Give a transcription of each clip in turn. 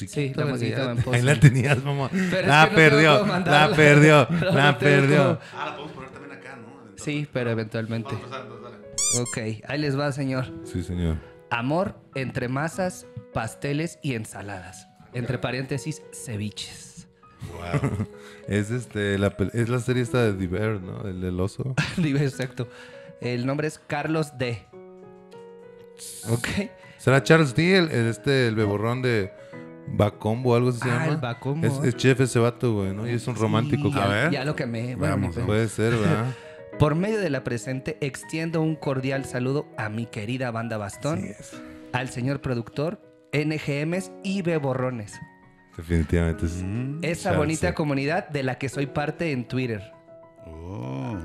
musiquita. Sí, la musiquita va en pause. Ahí la tenías, mamá. Pero La es que no perdió, te puedo mandar. la perdió, No, la no tengo perdió. cómo. La podemos poner también acá, ¿no? Sí, pero eventualmente. Vamos a empezar, entonces, dale. Ok, ahí les va, señor. Sí, señor. Amor entre masas, pasteles y ensaladas. Entre paréntesis, ceviches. Wow. Es es la serie esta de Diver, ¿no? El del oso. Digo, exacto. El nombre es Carlos D. Ok. ¿Será Charles D, el beborrón de Bacombo o algo así se llama? El Bacombo. Es chef ese vato, güey, ¿no? Y es un romántico. Ya, A ver. ya lo quemé. Veamos, Bueno, Puede ser, ¿verdad? por medio de la presente, extiendo un cordial saludo a mi querida banda Bastón, Sí es. al señor productor, NGMs y Beborrones. Definitivamente es. Esa Charles bonita D. comunidad de la que soy parte en Twitter. Oh.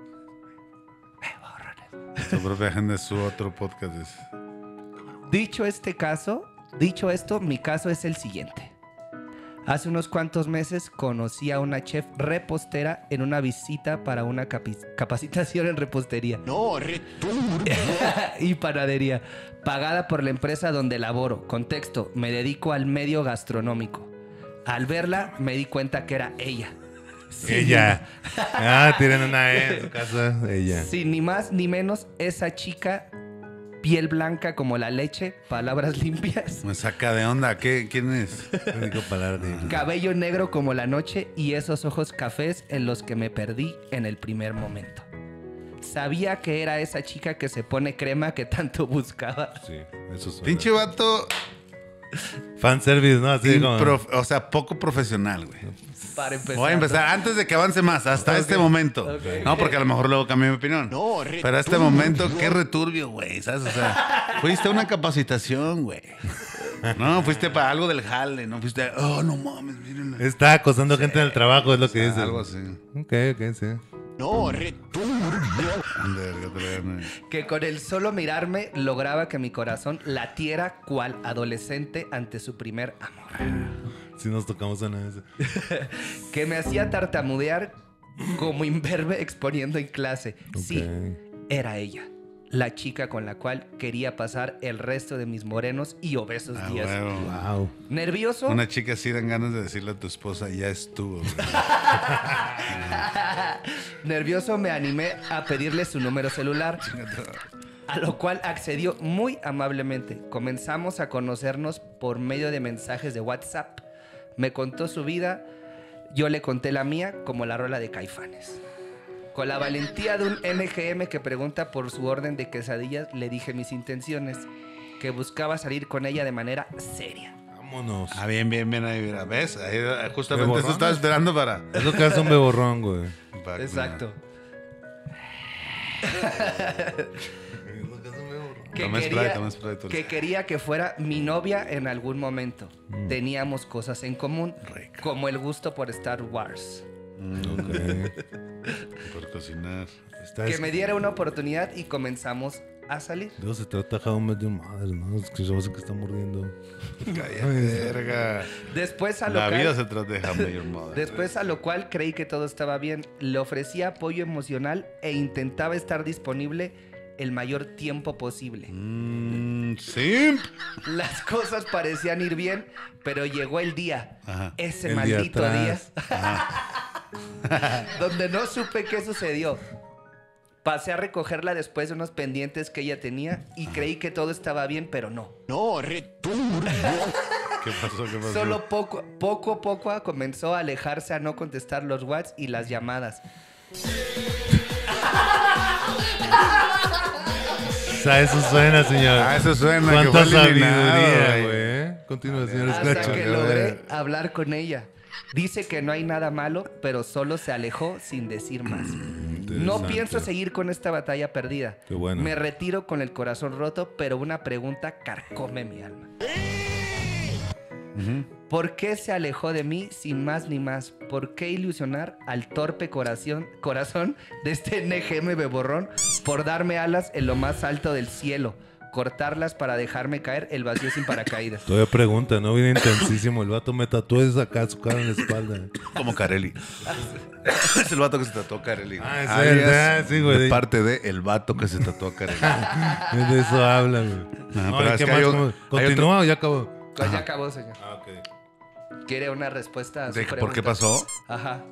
Su propia agenda es su otro podcast. Dicho esto, mi caso es el siguiente. Hace unos cuantos meses conocí a una chef repostera en una visita para una capacitación en repostería. No, Y panadería, pagada por la empresa donde laboro. Contexto, me dedico al medio gastronómico. Al verla, me di cuenta que era ella. Ella. Tienen una E en su casa. Ella. Sin ni más ni menos, esa chica, piel blanca como la leche, palabras limpias, Me saca de onda. ¿Quién es? No digo palabras de... cabello negro como la noche y esos ojos cafés en los que me perdí en el primer momento. Sabía que era esa chica que se pone crema que tanto buscaba. Sí, eso suena. Pinche vato, Fanservice, ¿no? Así como... o sea, poco profesional, güey. Para empezar. Voy a empezar antes de que avance más, hasta este momento. No, porque a lo mejor luego cambié mi opinión. No, Pero a este momento, qué returbio, güey, ¿sabes? O sea, fuiste a una capacitación, güey. No, fuiste para algo del jale, no fuiste, oh, no mames, miren. Está acosando gente en el trabajo, es lo que dice. Algo así. Ok, sí. no, Que con el solo mirarme lograba que mi corazón latiera cual adolescente ante su primer amor. Sí nos tocamos una vez. Que me hacía tartamudear como imberbe exponiendo en clase. Sí, Ok. era ella, la chica con la cual quería pasar el resto de mis morenos y obesos Ah, días. huevo. Wow. ¿Nervioso? Una chica así dan ganas de decirle a tu esposa, ya estuvo, güey. Nervioso me animé a pedirle su número celular, a lo cual accedió muy amablemente. Comenzamos a conocernos por medio de mensajes de WhatsApp. Me contó su vida, yo le conté la mía, como la rola de Caifanes. Con la valentía de un NGM que pregunta por su orden de quesadillas, le dije mis intenciones, que buscaba salir con ella de manera seria. Vámonos. Ah, bien, ahí, mira, ¿ves? Ahí, justamente ¿Beborrón? eso estaba esperando para... Es lo que hace un beborrón, güey. Exacto. Que Toma quería, Sprite, toma Sprite, Tulsi. que quería que fuera mi novia en algún momento. Teníamos cosas en común, como el gusto por Star Wars. Ok. Por cocinar. Que me diera una oportunidad y comenzamos a salir. Luego se trata de un de madre, ¿no? Es que se me hace que está mordiendo. Cállate, verga. Después a lo La cual- vida se trata de How I Met Your Mother. Después a lo cual creí que todo estaba bien. Le ofrecía apoyo emocional e intentaba estar disponible el mayor tiempo posible. Sí. Las cosas parecían ir bien, pero llegó el día, Ajá. ese El día maldito día, atrás. donde no supe qué sucedió. Pasé a recogerla después de unos pendientes que ella tenía y creí que todo estaba bien, pero no. no, ¿Qué pasó? ¿Qué pasó? Solo poco a poco comenzó a alejarse, a no contestar los WhatsApp y las llamadas. O sea, eso suena, señor. Ah, eso suena. que Cuánta fue eliminado, sabiduría, güey. güey. Continúa, señor Hasta Scratch. que logré hablar con ella. Dice que no hay nada malo, pero solo se alejó sin decir más. No Interesante. pienso seguir con esta batalla perdida. Qué bueno. Me retiro con el corazón roto, pero una pregunta carcome mi alma. ¿Por qué se alejó de mí sin más ni más? ¿Por qué ilusionar al torpe corazón de este NGM beborrón por darme alas en lo más alto del cielo? Cortarlas para dejarme caer el vacío sin paracaídas. Todavía pregunta, ¿no? Viene intensísimo. El vato me tatuó acá su cara en la espalda. Como Carelli. Es el vato que se tatuó a Carelli. güey. Ah, es Alias, verdad, sí, güey. De parte de el vato que se tatuó a Carelli. De eso habla, güey. No, pero ¿y es qué que más? hay ¿Cómo? hay ¿Continúa o ya acabó? Pues ya acabó, señor. Ah, ok. ¿Quiere una respuesta a su pregunta? ¿Por qué pasó? Ajá.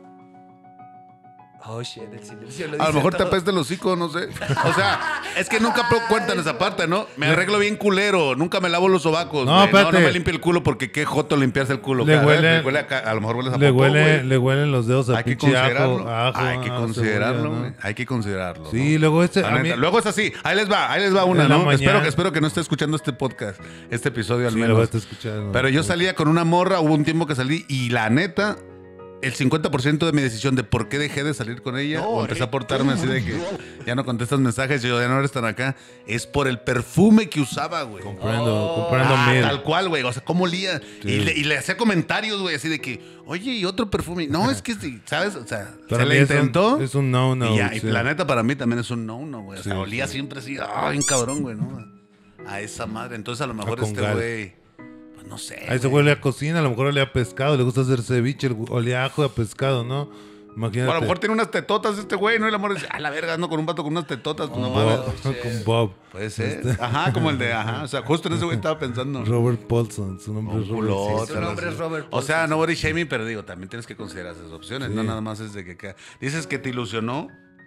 Oh, shit, el silencio lo A lo dice mejor te todo. apesta el hocico, no sé. O sea, es que nunca cuentan esa parte, ¿no? Me arreglo bien culero, nunca me lavo los sobacos. No, güey. espérate. No me limpio el culo porque qué joto limpiarse el culo. Le Cada vez huele- a lo mejor hueles a Le, popó, güey. le huelen los dedos a Hay que pinche considerarlo. ajo, Hay que a considerarlo, cebolla, güey. ¿no? Hay que considerarlo. Sí, ¿no? luego La neta. Luego es así. Ahí les va una, En la ¿no? mañana. Espero que no esté escuchando este podcast, este episodio al Sí, lo menos. vas a escuchar. ¿no? Pero yo salía con una morra, hubo un tiempo que salí y la neta, el 50% de mi decisión de por qué dejé de salir con ella o empecé a portarme así de que ya no contestas mensajes, yo ya no eres tan acá, es por el perfume que usaba, güey. Comprando mil. Tal cual, güey. O sea, cómo olía. Sí. Y le hacía comentarios, güey, así de que, oye, y otro perfume. No, es que, ¿sabes? O sea, Para se mí le intentó. Es un no-no. y ya, y sí. la neta, para mí también es un no, güey. O sea, Sí, olía sí. siempre así, bien cabrón, güey, ¿no? A esa madre. Entonces, a lo mejor este congal. güey, pues no sé. Ahí se güey. huele a cocina, a lo mejor olía a pescado, le gusta hacer ceviche, olía a ajo de pescado, ¿no? Imagínate. O a lo mejor tiene unas tetotas este güey, ¿no? Y la morra dice, la verga, no, con un vato con unas tetotas, pues no mames. Bob, con Bob. Puede ser. Ajá, como el de, o sea, justo en ese güey estaba pensando. Robert Paulson, su nombre Un es Robert. culota, Sí, su nombre no es sé. Robert O sea, Paulson. no body shaming, pero digo, también tienes que considerar esas opciones. Sí. No nada más es de que dices que te ilusionó.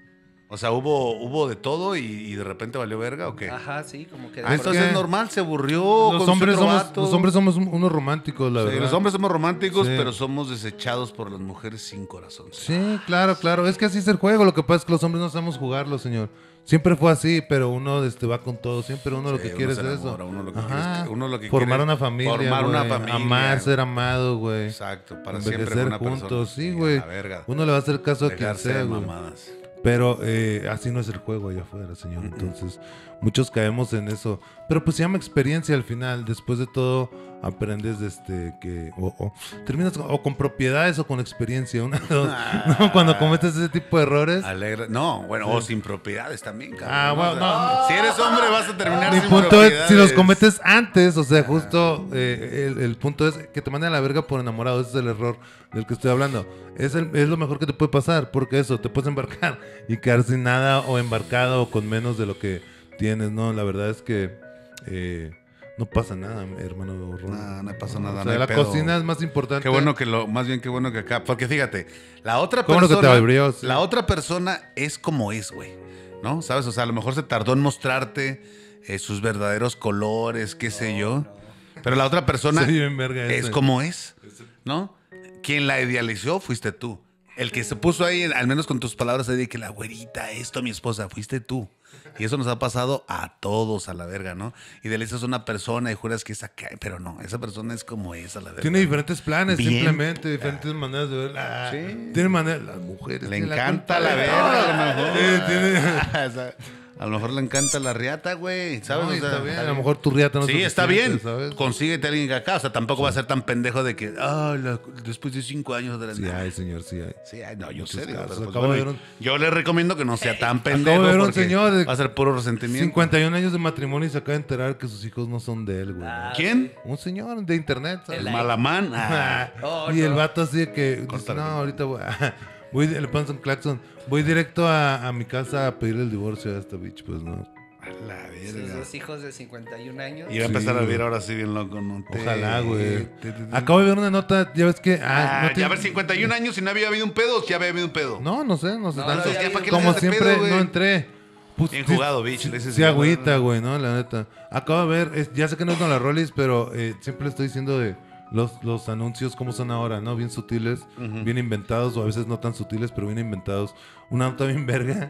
O sea, hubo de todo y de repente valió verga o qué. Ajá, sí, como que... Ah, Entonces que es normal, se aburrió. Los conoció hombres, otro somos, vato. los hombres somos unos románticos, la Sí, verdad. los hombres somos románticos, Sí. pero somos desechados por las mujeres sin corazón. Sí, claro, claro. Es que así es el juego. Lo que pasa es que los hombres no sabemos jugarlo, señor. Siempre fue así, pero uno va con todo. Siempre uno lo Sí, que uno quiere se es enamora, eso. uno lo que Ajá. quiere es que- uno lo que Formar quiere es una familia, formar una güey. familia. Amar, ser amado, güey. Exacto, para siempre Envejecer con una juntos, persona. sí, a güey. la verga. Uno le va a hacer caso a quien Dejarse sea, de güey. mamadas. Pero así no es el juego allá afuera, señor. Entonces, muchos caemos en eso. Pero pues se llama experiencia al final. Después de todo, aprendes que... terminas con propiedades o con experiencia. Una de dos. ¿No? Cuando cometes ese tipo de errores. Alegre. No, bueno, o sin propiedades también, cabrón. Ah, bueno, O sea, no. Si eres hombre, vas a terminar Mi sin punto es, propiedades. si los cometes antes, o sea, justo el punto es que te manden a la verga por enamorado. Ese es el error del que estoy hablando. Es lo mejor que te puede pasar, porque eso, te puedes embarcar y quedar sin nada o embarcado o con menos de lo que tienes, ¿no? La verdad es que no pasa nada, hermano Ron. No pasa nada. O sea, no hay la pedo. cocina es más importante. Qué bueno más bien qué bueno que acá. Porque fíjate, la otra Qué bueno que te persona. abrió, sí. La otra persona es como es, güey. ¿No? ¿Sabes? O sea, a lo mejor se tardó en mostrarte sus verdaderos colores, qué sé yo. Pero la otra persona Soy bien verga es ese. como es, ¿no? Quien la idealizó fuiste tú. El que se puso ahí, al menos con tus palabras, ahí de que la güerita, esto, mi esposa, fuiste tú. Y eso nos ha pasado a todos a la verga, ¿no? Idealizas a una persona y juras que es acá, pero no, esa persona es como es a la verga. Tiene diferentes planes, Bien. simplemente, diferentes maneras de verla. Sí. Tiene maneras, las mujeres. Le tienen encanta culpa la de verga, todo. a lo mejor. Sí, tiene- O sea, a lo mejor le encanta la riata, güey, ¿sabes? No, y O sea, está bien, a lo mejor tu riata no es Sí, está suficiente, bien. ¿sabes? Consíguete a alguien acá. O sea, tampoco va a ser tan pendejo de que, después de 5 años de la Sí hay, señor, sí hay. Sí, ay, no, yo Muchos sé. Digo, casos. pero, pues, Acabo de bueno, ver yo le recomiendo que no sea tan Acabo pendejo. de ver un porque señor de va a ser puro resentimiento. 51 años de matrimonio y se acaba de enterar que sus hijos no son de él, güey. ¿Quién? Un señor de internet, ¿sabes? El Malamán. Ah. Oh, y el no. vato así de que dice, Córtale. no, ahorita le pones un claxon. Voy directo a mi casa a pedirle el divorcio a esta bitch, pues no. A la Sus verga. dos hijos de 51 años. Y va a empezar a Sí, vivir güey. ahora sí bien loco, ¿no? Ojalá, güey. Acabo de ver una nota, ya ves que... Ya a ver, 51 años y no había habido un pedo, o sí había habido un pedo. No sé No, tanto. no había habido. Como ¿Para qué le haces de siempre, pedo, güey? no entré. Pues, Bien sí, jugado, bitch. Le dices, Sí, agüita, güey, ¿no? La neta. Acabo de ver, ya sé que no es con la Rollis, pero siempre le estoy diciendo de los anuncios, cómo son ahora, ¿no? Bien sutiles, bien inventados, o a veces no tan sutiles, pero bien inventados. Una nota bien verga.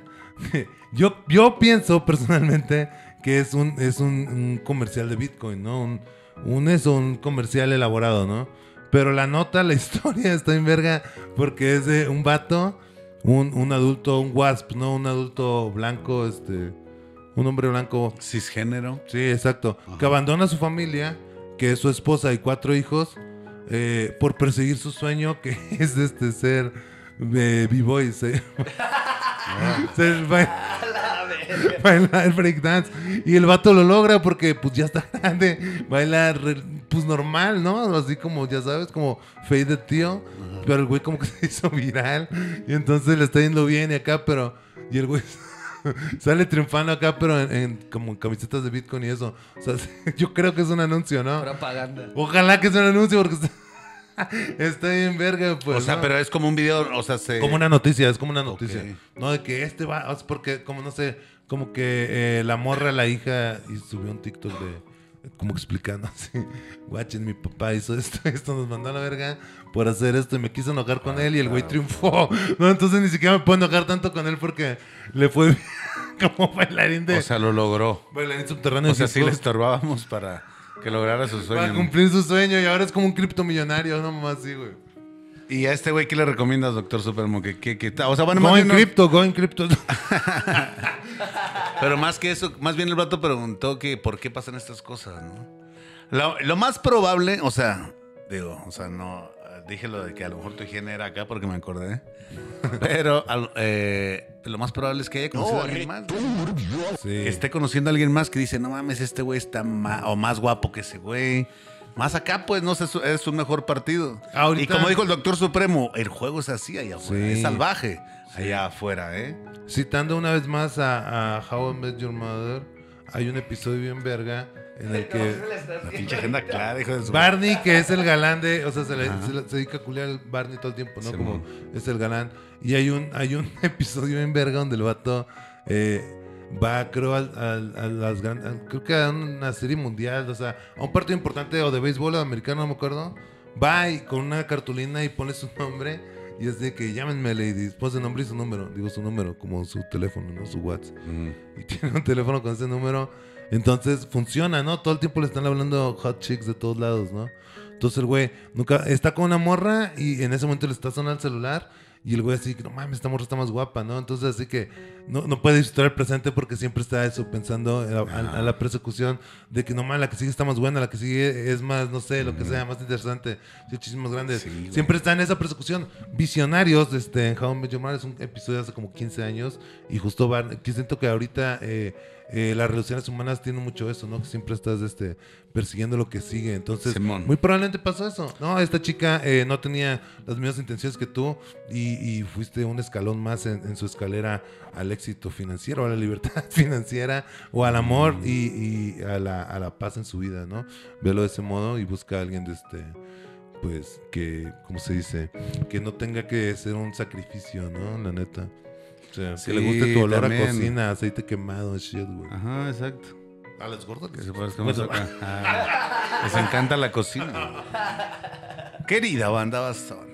Yo pienso personalmente que es un comercial de Bitcoin, ¿no? Un comercial elaborado, ¿no? Pero la nota, la historia está bien verga porque es de un vato, un adulto, un wasp, ¿no? Un adulto blanco, un hombre blanco. Cisgénero. Sí, exacto. Que abandona a su familia, que es su esposa y 4 hijos, por perseguir su sueño, que es ser b-boy. Bailar breakdance. Y el vato lo logra porque pues ya está grande. Baila pues normal, ¿no? Así como, ya sabes, como fade de tío. Pero el güey como que se hizo viral. Y entonces le está yendo bien y acá, pero... Y el güey Sale triunfando acá, pero en como camisetas de Bitcoin y eso. O sea, yo creo que es un anuncio, ¿no? Propaganda. Ojalá que sea un anuncio porque está bien verga, pues. O sea, ¿no? pero es como un video, o sea, Como una noticia, es como una noticia. Ok. No, de que va, o sea, porque como no sé, como que la morra, la hija, y subió un TikTok de como explicando así, guachen, mi papá hizo esto nos mandó a la verga por hacer esto y me quiso enojar con él y el güey triunfó. No, entonces ni siquiera me puedo enojar tanto con él porque le fue bien como bailarín de... O sea, lo logró. bailarín subterráneo. O sea, sí Egipto, le estorbábamos para que lograra su para sueño. cumplir su sueño y ahora es como un criptomillonario, no más así, güey. ¿Y a este güey qué le recomiendas, doctor Supermo? O sea, bueno, Go más in bien, crypto, go in crypto. pero más que eso, más bien el vato preguntó que por qué pasan estas cosas, ¿no? Lo más probable, o sea, no, dije lo de que a lo mejor tu higiene era acá porque me acordé. Pero lo más probable es que haya conocido a alguien más. Sí. Que esté conociendo a alguien más que dice, no mames, este güey está más guapo que ese güey. Más acá, pues, no sé, es un mejor partido. Ahorita- Y como dijo el doctor Supremo, el juego es así allá afuera. Sí. Es salvaje allá afuera, ¿eh? Citando una vez más a How I Met Your Mother, hay un episodio bien verga en el que La pinche agenda clara, hijo de su... Barney, que es el galán de, o sea, se dedica a culiar al Barney todo el tiempo, ¿no? Sí, Como mon. es el galán. Y hay un episodio bien verga donde el vato va, creo, creo que a una serie mundial, o sea, a un partido importante o de béisbol o de americano, no me acuerdo. Va y con una cartulina y pone su nombre y es de que llámenme, lady, pone su nombre y su número, digo su número, como su teléfono, ¿no? Su WhatsApp. Y tiene un teléfono con ese número. Entonces funciona, ¿no? Todo el tiempo le están hablando hot chicks de todos lados, ¿no? Entonces el güey nunca está con una morra y en ese momento le está sonando el celular y el güey así, no mames, esta morra está más guapa, ¿no? Entonces así que no puede disfrutar el presente porque siempre está eso pensando a la persecución de que no mames, la que sigue está más buena, la que sigue es más, no sé, lo que sea, más interesante, muchísimo más grande. Sí, Siempre está en esa persecución. Visionarios, en How I Met Your Mother es un episodio de hace como 15 años y justo que siento que ahorita las relaciones humanas tienen mucho eso, ¿no? Que siempre estás persiguiendo lo que sigue. Entonces, Simón. muy probablemente pasó eso. No, esta chica no tenía las mismas intenciones que tú y fuiste un escalón más en su escalera al éxito financiero, a la libertad financiera o al amor y a la paz en su vida, ¿no? Velo de ese modo y busca a alguien pues que, ¿cómo se dice? Que no tenga que ser un sacrificio, ¿no? La neta. O sea, Sí, que le guste tu olor también. a cocina, aceite quemado, shit, güey. Ajá, exacto. A las gordas Que se parezca más acá. Les encanta la cocina. Querida banda Bastón.